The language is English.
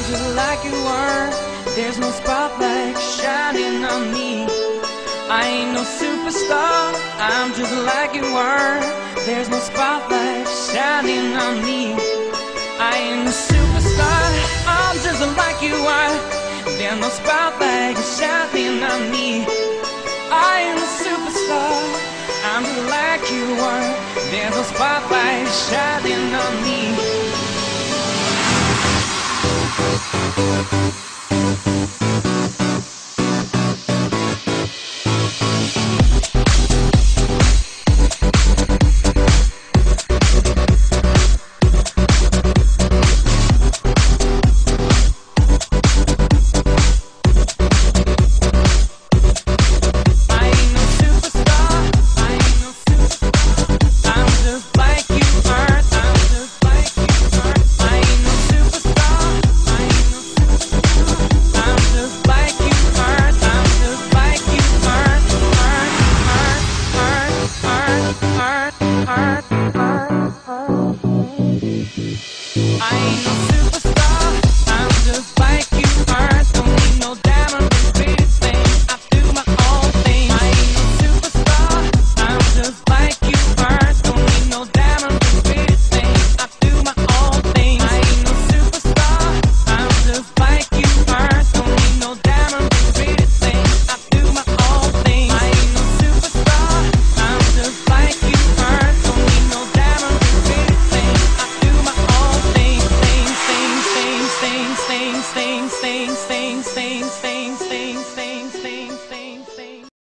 just like you are. There's no spotlight shining on me. I ain't no superstar, I'm just like you are. There's no spotlight shining on me. I ain't no superstar, I'm just like you are. There's no spotlight shining on me. I ain't a superstar, I'm just like you are. There's no spotlight shining on me. Things.